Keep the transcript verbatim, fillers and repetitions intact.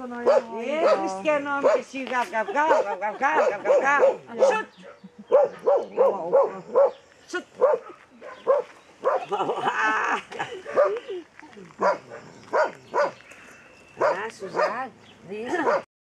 sana ya. Eh, Cristiano Messi gap gap gap gap gap gap gap gap gap. Shoot. Shoot. Ah, Suzanne, wie ist